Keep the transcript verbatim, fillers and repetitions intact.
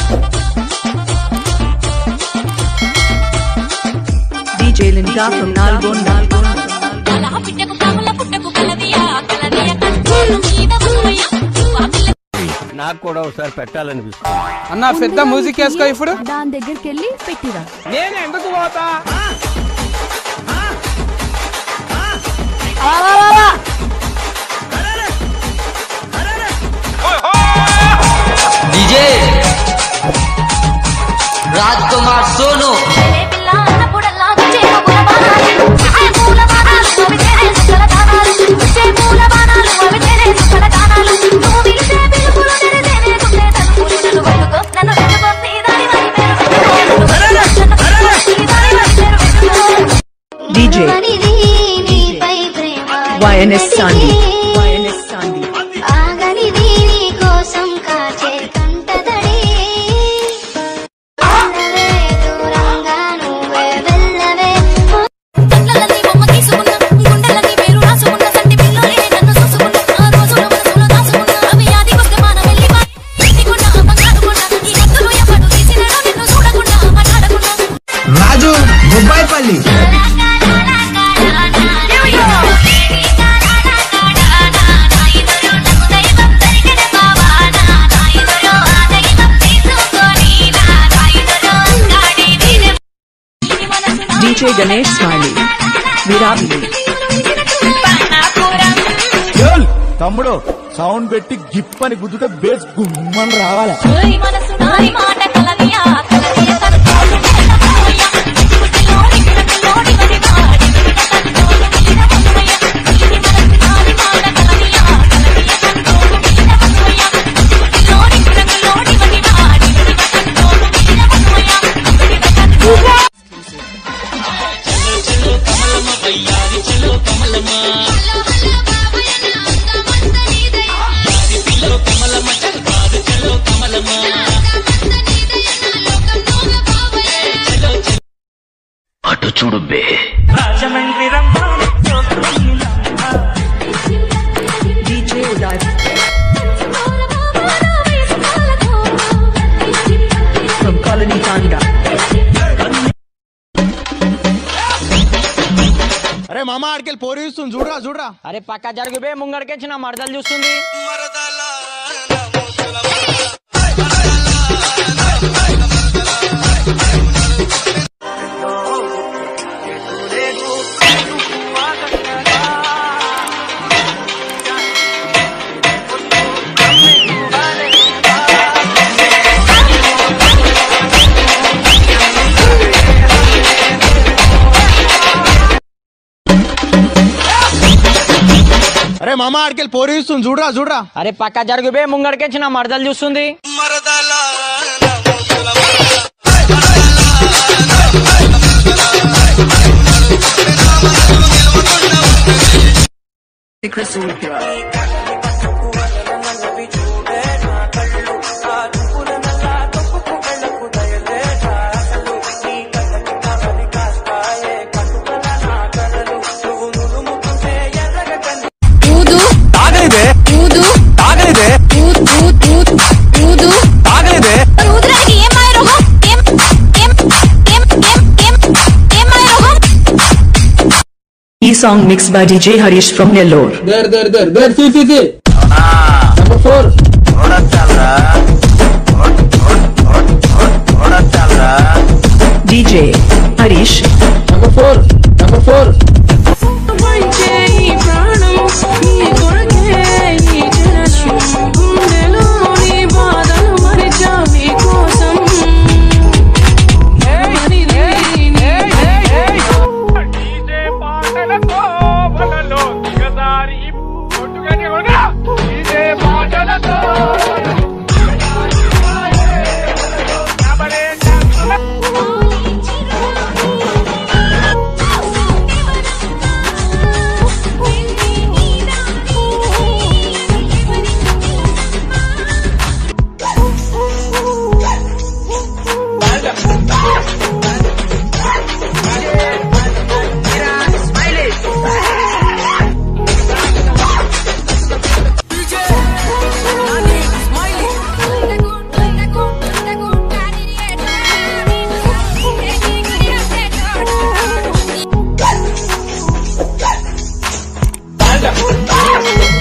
D J Linga from Nalgon Nalgon. నాకు కూడా ఒకసారి పెట్టాలనిపిస్తుంది. అన్న పెద్ద మ్యూజిక్ వేసుకో ఇప్పుడు. దాని దగ్గరికి వెళ్ళి పెట్టిరా. నేను ఎందుకు పోతా? DJ Rajkumar Sonu D J Y N S Sandy Y N S Sandy Raju mobile పల్లి D J Ganesh Smiley Virabli. తమ్ముడు సౌండ్ పెట్టి గిప్ అని గుద్దుతే బేస్ గుమ్మని రావాలి. అటు చూడు బే D J Uday from Colony Tanda. అరే మామ ఆడికెళ్ళి పోరి చూస్తుంది చూడరా చూడరా. అరే పక్క జరుగు బే ముంగడికి వచ్చిన మరదలు చూస్తుంది. అరే మామ ఆడికెళ్ళి పోరి చూస్తుంది చూడరా చూడరా. అరే పక్క జరుగు బే ముంగడికి వచ్చిన మరదలు చూస్తుంది. E song mixed by D J Harish from Nellore. There there there there see see see. Number four. D J Harish. Number four. Number four. గంట